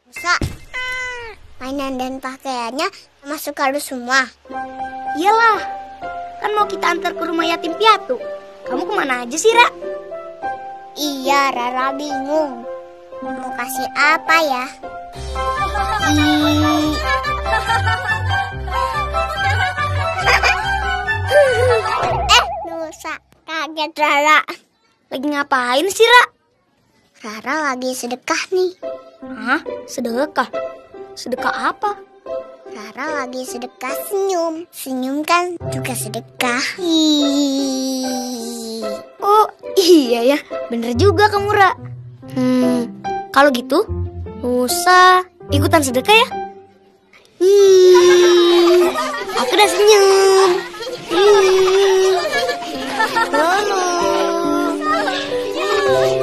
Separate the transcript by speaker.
Speaker 1: Nusa, mainan dan pakaiannya masuk kardus semua.
Speaker 2: Iyalah, kan mau kita antar ke rumah yatim piatu. Kamu kemana aja sih, Ra?
Speaker 1: Iya, Rara bingung. Mau kasih apa ya? Nusa, kaget Rara.
Speaker 2: Lagi ngapain sih, Ra?
Speaker 1: Rara lagi sedekah nih.
Speaker 2: Hah? Sedekah? Sedekah apa?
Speaker 1: Rara lagi sedekah senyum. Senyum kan juga sedekah.
Speaker 2: Oh iya ya, bener juga kamu, Ra. Kalau gitu Nusa ikutan sedekah ya?
Speaker 1: Aku udah senyum.
Speaker 2: Halo.